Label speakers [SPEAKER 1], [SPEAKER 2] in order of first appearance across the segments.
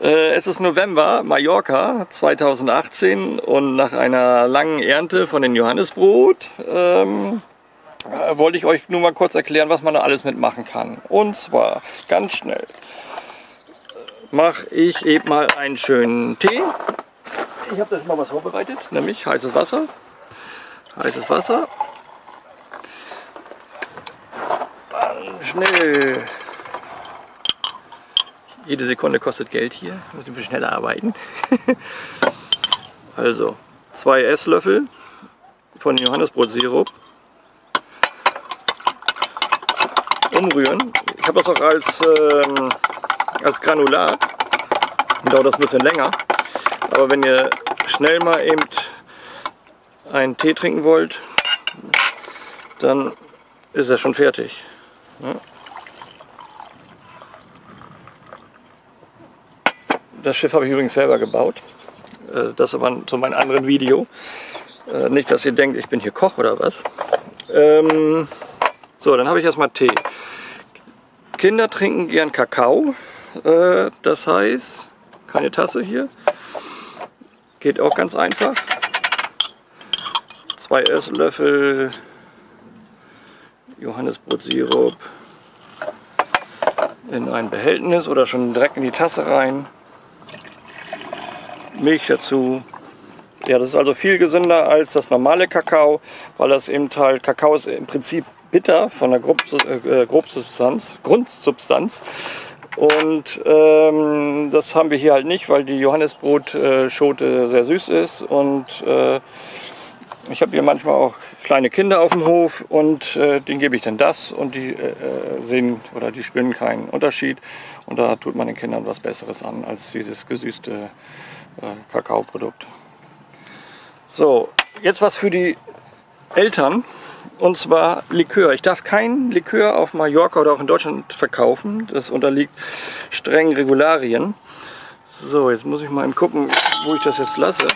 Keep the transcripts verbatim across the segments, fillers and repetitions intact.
[SPEAKER 1] Äh, es ist November, Mallorca zweitausendachtzehn, und nach einer langen Ernte von den Johannisbrot ähm, äh, wollte ich euch nur mal kurz erklären, was man da alles mitmachen kann. Und zwar ganz schnell mache ich eben mal einen schönen Tee. Ich habe da schon mal was vorbereitet, nämlich heißes Wasser. Heißes Wasser. Dann schnell. Jede Sekunde kostet Geld hier. Ich muss ein bisschen schneller arbeiten. Also zwei Esslöffel von Johannisbrotsirup. Umrühren. Ich habe das auch als, ähm, als Granulat. Dauert das ein bisschen länger. Aber wenn ihr schnell mal eben einen Tee trinken wollt, dann ist er schon fertig. Ja. Das Schiff habe ich übrigens selber gebaut. Das aber zu meinem anderen Video. Nicht, dass ihr denkt, ich bin hier Koch oder was. Ähm, so, dann habe ich erstmal Tee. Kinder trinken gern Kakao. Das heißt, keine Tasse hier. Geht auch ganz einfach. Zwei Esslöffel Johannisbrotsirup in ein Behältnis oder schon direkt in die Tasse rein. Milch dazu. Ja, das ist also viel gesünder als das normale Kakao, weil das eben halt, Kakao ist im Prinzip bitter von der Grobsubstanz, Grundsubstanz. Und ähm, das haben wir hier halt nicht, weil die Johannisbrotschote sehr süß ist. Und äh, ich habe hier manchmal auch kleine Kinder auf dem Hof und äh, denen gebe ich dann das und die äh, sehen oder die spüren keinen Unterschied. Und da tut man den Kindern was Besseres an als dieses gesüßte äh, Kakaoprodukt. So, jetzt was für die Eltern. Und zwar Likör. Ich darf kein Likör auf Mallorca oder auch in Deutschland verkaufen. Das unterliegt strengen Regularien. So, jetzt muss ich mal gucken, wo ich das jetzt lasse.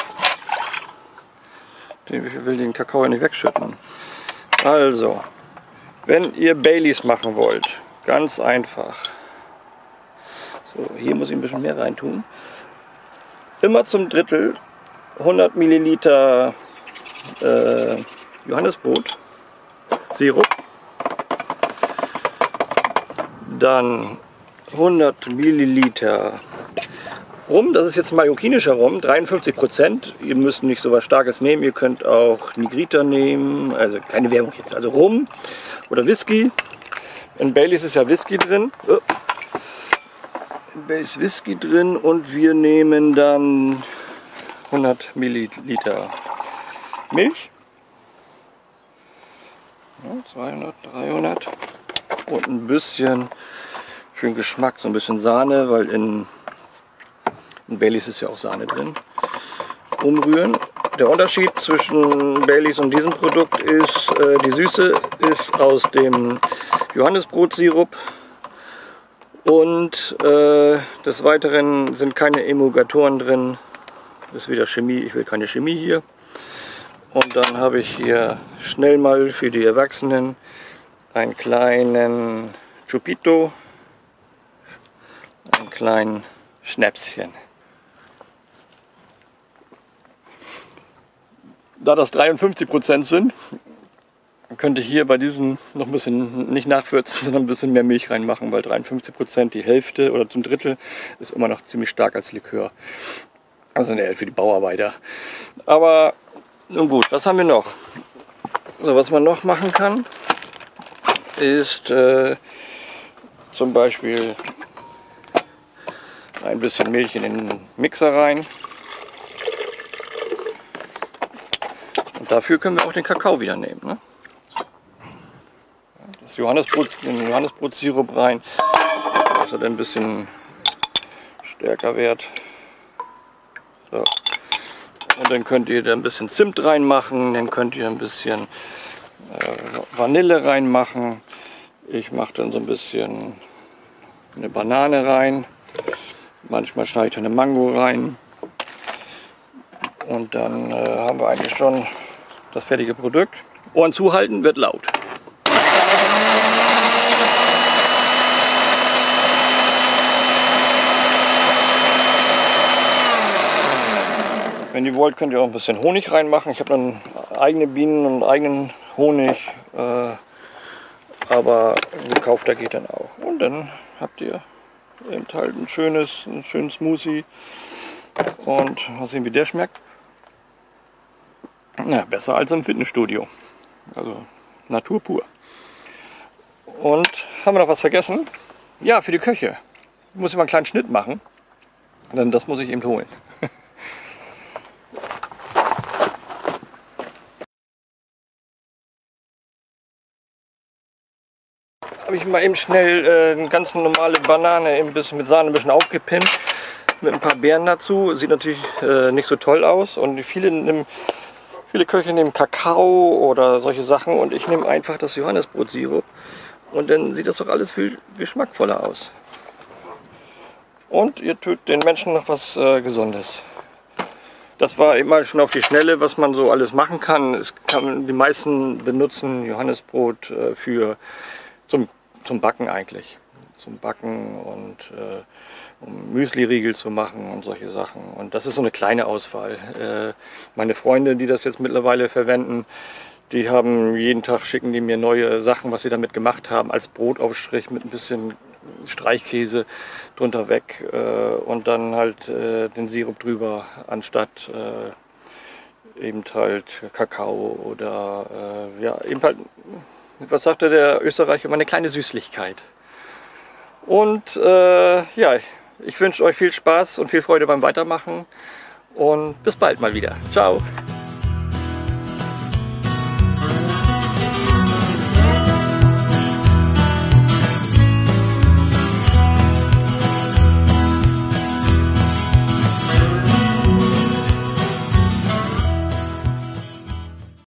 [SPEAKER 1] Ich will den Kakao ja nicht wegschütten. Also, wenn ihr Baileys machen wollt, ganz einfach. So, hier muss ich ein bisschen mehr reintun. Immer zum Drittel hundert Milliliter äh, Johannisbrot, Sirup, dann hundert Milliliter Rum, das ist jetzt mallorquinischer Rum, dreiundfünfzig Prozent. Ihr müsst nicht so was Starkes nehmen, ihr könnt auch Negrita nehmen, also keine Werbung jetzt, also Rum oder Whisky. In Baileys ist ja Whisky drin. Oh. In Baileys ist Whisky drin und wir nehmen dann hundert Milliliter Milch. zweihundert, dreihundert und ein bisschen für den Geschmack, so ein bisschen Sahne, weil in, in Baileys ist ja auch Sahne drin. Umrühren. Der Unterschied zwischen Baileys und diesem Produkt ist, äh, die Süße ist aus dem Johannisbrotsirup und äh, des Weiteren sind keine Emulgatoren drin. Das ist wieder Chemie, ich will keine Chemie hier. Und dann habe ich hier schnell mal für die Erwachsenen einen kleinen Chupito, einen kleinen Schnäpschen. Da das dreiundfünfzig Prozent sind, könnte ich hier bei diesen noch ein bisschen, nicht nachwürzen, sondern ein bisschen mehr Milch reinmachen, weil dreiundfünfzig Prozent, die Hälfte oder zum Drittel, ist immer noch ziemlich stark als Likör. Also ne, für die Bauarbeiter. Aber nun gut, was haben wir noch? So, was man noch machen kann, ist äh, zum Beispiel ein bisschen Milch in den Mixer rein. Und dafür können wir auch den Kakao wieder nehmen. Ne? Das Johannisbrot, den Johannisbrotsirup rein, dass er dann ein bisschen stärker wird. So. Und dann könnt ihr da ein bisschen Zimt reinmachen, dann könnt ihr ein bisschen äh, Vanille reinmachen. Ich mache dann so ein bisschen eine Banane rein. Manchmal schneide ich eine Mango rein. Und dann äh, haben wir eigentlich schon das fertige Produkt. Ohren zuhalten, wird laut. Wenn ihr wollt, könnt ihr auch ein bisschen Honig reinmachen. Ich habe dann eigene Bienen und eigenen Honig, äh, aber gekaufter geht dann auch. Und dann habt ihr eben halt ein schönes, ein schönes Smoothie. Und mal sehen, wie der schmeckt. Ja, besser als im Fitnessstudio. Also Natur pur. Und haben wir noch was vergessen? Ja, für die Köche. Ich muss immer einen kleinen Schnitt machen. Denn das muss ich eben holen. Habe ich mal eben schnell äh, eine ganz normale Banane ein bisschen mit Sahne ein bisschen aufgepinnt. Mit ein paar Beeren dazu. Sieht natürlich äh, nicht so toll aus. Und viele, nehmen, viele Köche nehmen Kakao oder solche Sachen. Und ich nehme einfach das Johannisbrotsirup. Und dann sieht das doch alles viel geschmackvoller aus. Und ihr tut den Menschen noch was äh, Gesundes. Das war eben mal schon auf die Schnelle, was man so alles machen kann. Es kann die meisten benutzen Johannisbrot äh, für zum, zum Backen eigentlich. Zum Backen und äh, um Müsli-Riegel zu machen und solche Sachen. Und das ist so eine kleine Auswahl. Äh, meine Freunde, die das jetzt mittlerweile verwenden, die haben jeden Tag, schicken die mir neue Sachen, was sie damit gemacht haben, als Brotaufstrich mit ein bisschen Streichkäse drunter weg äh, und dann halt äh, den Sirup drüber, anstatt äh, eben halt Kakao oder äh, ja, eben halt, was sagte der Österreicher, immer eine kleine Süßlichkeit. Und äh, ja, ich wünsche euch viel Spaß und viel Freude beim Weitermachen und bis bald mal wieder. Ciao!